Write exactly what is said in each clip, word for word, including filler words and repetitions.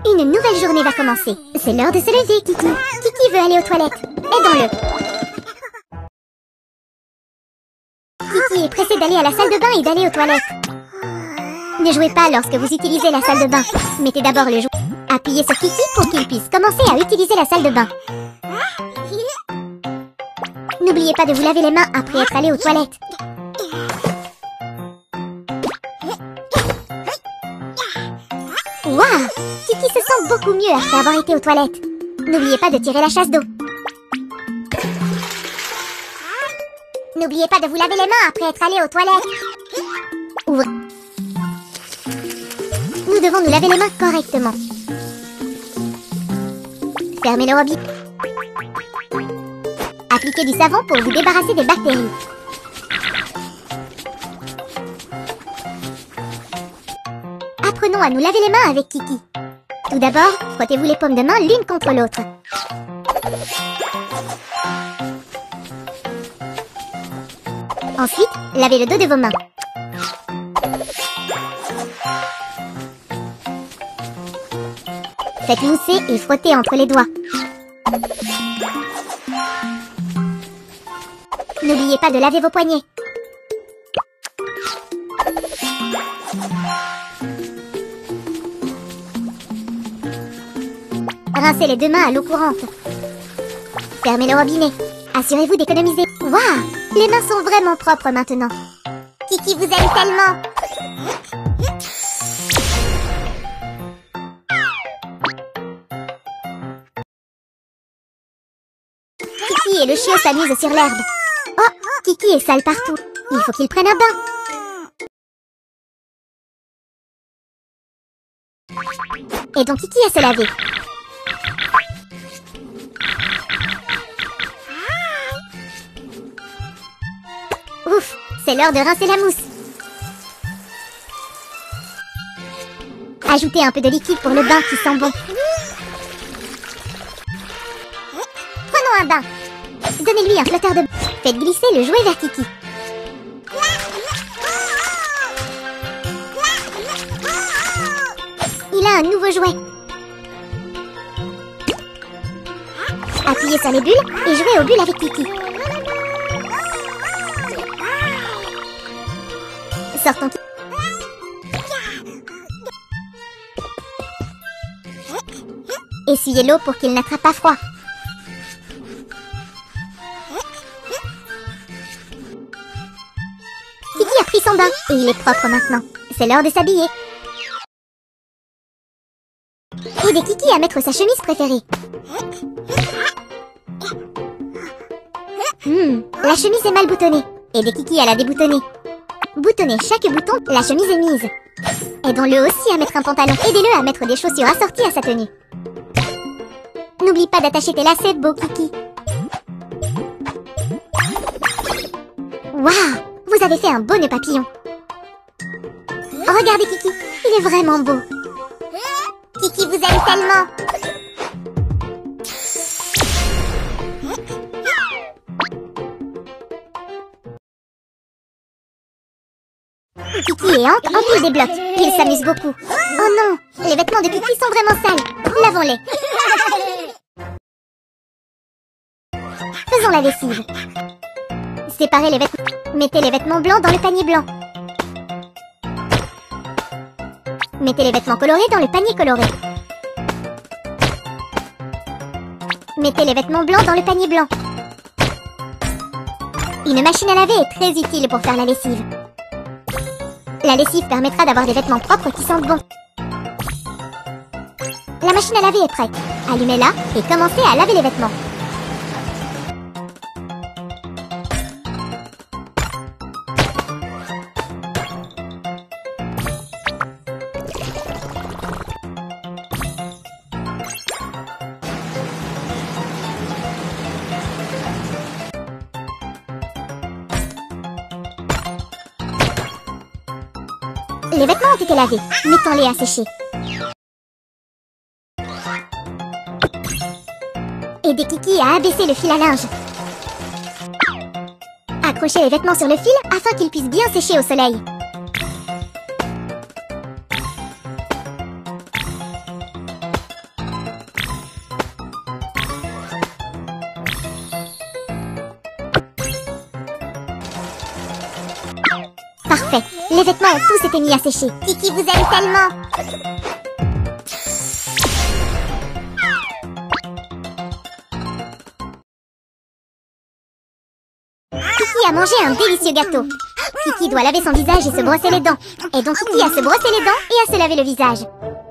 Une nouvelle journée va commencer. C'est l'heure de se lever, Kiki. Kiki veut aller aux toilettes. Aidons-le. Kiki est pressé d'aller à la salle de bain et d'aller aux toilettes. Ne jouez pas lorsque vous utilisez la salle de bain. Mettez d'abord le jouet. Appuyez sur Kiki pour qu'il puisse commencer à utiliser la salle de bain. N'oubliez pas de vous laver les mains après être allé aux toilettes. Waouh! Kiki se sent beaucoup mieux après avoir été aux toilettes. N'oubliez pas de tirer la chasse d'eau. N'oubliez pas de vous laver les mains après être allé aux toilettes. Ouvrez. Nous devons nous laver les mains correctement. Fermez le robinet. Appliquez du savon pour vous débarrasser des bactéries. Apprenons à nous laver les mains avec Kiki. Tout d'abord, frottez-vous les paumes de main l'une contre l'autre. Ensuite, lavez le dos de vos mains. Faites mousser et frottez entre les doigts. N'oubliez pas de laver vos poignets. Rincez les deux mains à l'eau courante. Fermez le robinet. Assurez-vous d'économiser. Waouh! Les mains sont vraiment propres maintenant. Kiki vous aime tellement. Kiki et le chiot s'amusent sur l'herbe. Oh! Kiki est sale partout. Il faut qu'il prenne un bain. Et donc Kiki à se laver. Ouf, c'est l'heure de rincer la mousse. Ajoutez un peu de liquide pour le bain qui sent bon. Prenons un bain. Donnez-lui un flotteur de... Faites glisser le jouet vers Kiki. Il a un nouveau jouet. Appuyez sur les bulles et jouez aux bulles avec Kiki. Sortons Kiki. Essuyez l'eau pour qu'il n'attrape pas froid. Kiki a pris son bain et il est propre maintenant. C'est l'heure de s'habiller. Aidez Kiki à mettre sa chemise préférée. Hmm, la chemise est mal boutonnée. Aidez Kiki à la déboutonner. Boutonnez chaque bouton, la chemise est mise. Aidons-le aussi à mettre un pantalon. Aidez-le à mettre des chaussures assorties à sa tenue. N'oublie pas d'attacher tes lacets, beau Kiki. Waouh! Vous avez fait un beau nœud papillon. Regardez Kiki, il est vraiment beau. Kiki vous aime tellement. Kiki et Hank empilent des blocs. Ils s'amusent beaucoup. Oh non, les vêtements de Kiki sont vraiment sales. Lavons-les. Faisons la lessive. Séparez les vêtements. Mettez les vêtements blancs dans le panier blanc. Mettez les vêtements colorés dans le panier coloré. Mettez les vêtements blancs dans le panier blanc. Une machine à laver est très utile pour faire la lessive. La lessive permettra d'avoir des vêtements propres qui sentent bon. La machine à laver est prête. Allumez-la et commencez à laver les vêtements. Les vêtements ont été lavés. Mettons-les à sécher. Aidez Kiki à abaisser le fil à linge. Accrochez les vêtements sur le fil afin qu'ils puissent bien sécher au soleil. Parfait. Les vêtements ont tous été mis à sécher. Kiki vous aime tellement. Kiki a mangé un délicieux gâteau. Kiki doit laver son visage et se brosser les dents. Et donc Kiki a se brosser les dents et à se laver le visage.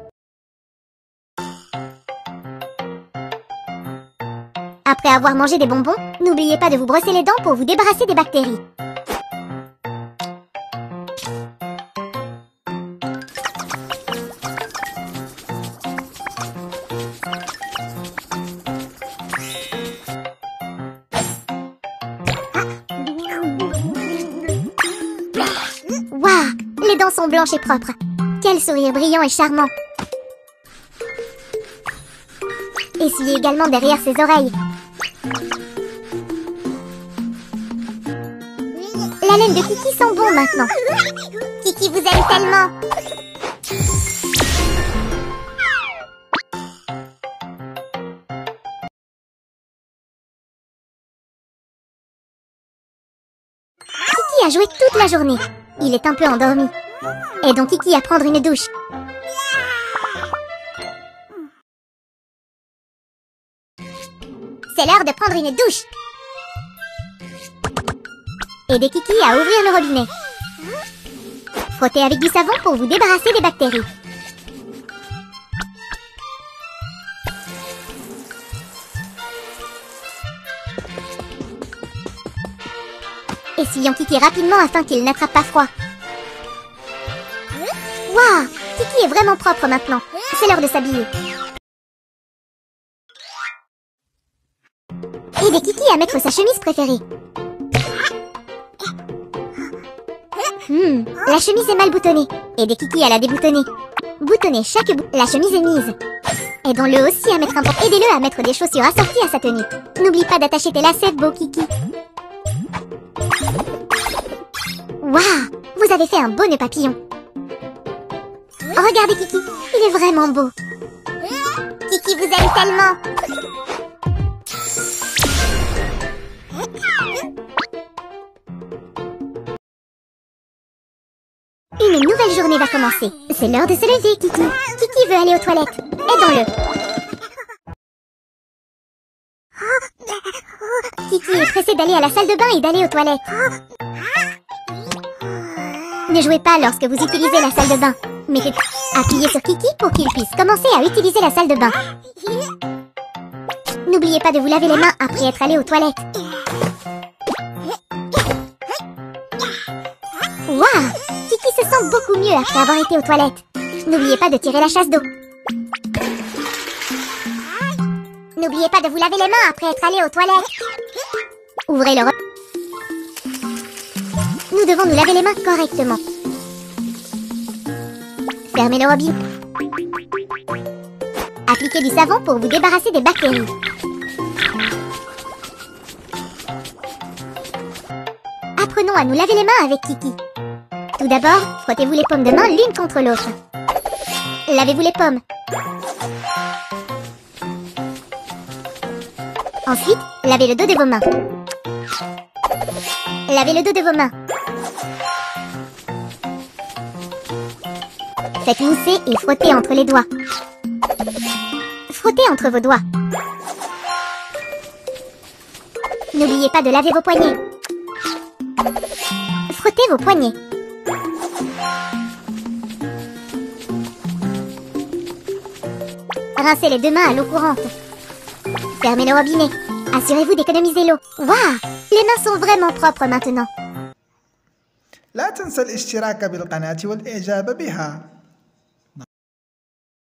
Après avoir mangé des bonbons, n'oubliez pas de vous brosser les dents pour vous débarrasser des bactéries. Waouh! Les dents sont blanches et propres. Quel sourire brillant et charmant. Essuyez également derrière ses oreilles. La laine de Kiki sent bon maintenant. Kiki vous aime tellement. Kiki a joué toute la journée. Il est un peu endormi. Et donc Kiki à prendre une douche. C'est l'heure de prendre une douche. Aidez Kiki à ouvrir le robinet. Frottez avec du savon pour vous débarrasser des bactéries. Essuyons Kiki rapidement afin qu'il n'attrape pas froid. Waouh! Kiki est vraiment propre maintenant. C'est l'heure de s'habiller. Aidez Kiki à mettre sa chemise préférée. Hmm, la chemise est mal boutonnée. Aidez Kiki à la déboutonner. Boutonnez chaque bout. La chemise est mise. Aidons-le aussi à mettre un pantalon. Aidez-le à mettre des chaussures assorties à sa tenue. N'oublie pas d'attacher tes lacets, beau Kiki. Waouh! Vous avez fait un beau nœud papillon. Regardez Kiki, il est vraiment beau. Kiki vous aime tellement. Une nouvelle journée va commencer. C'est l'heure de se lever, Kiki. Kiki veut aller aux toilettes. Aidons-le. Kiki est pressé d'aller à la salle de bain et d'aller aux toilettes. Ne jouez pas lorsque vous utilisez la salle de bain. Mettez... Appuyez sur Kiki pour qu'il puisse commencer à utiliser la salle de bain. N'oubliez pas de vous laver les mains après être allé aux toilettes. Waouh! Kiki se sent beaucoup mieux après avoir été aux toilettes. N'oubliez pas de tirer la chasse d'eau. N'oubliez pas de vous laver les mains après être allé aux toilettes. Ouvrez le robinet. Nous devons nous laver les mains correctement. Fermez le robinet. Appliquez du savon pour vous débarrasser des bactéries. Apprenons à nous laver les mains avec Kiki. Tout d'abord, frottez-vous les paumes de main l'une contre l'autre. Lavez-vous les paumes. Ensuite, lavez le dos de vos mains. Lavez le dos de vos mains. Faites mousser et frottez entre les doigts. Frottez entre vos doigts. N'oubliez pas de laver vos poignets. Frottez vos poignets. Rincez les deux mains à l'eau courante. Fermez le robinet. Assurez-vous d'économiser l'eau. Waouh! Les mains sont vraiment propres maintenant. لا تنسى الاشتراك بالقناة والإعجاب بها.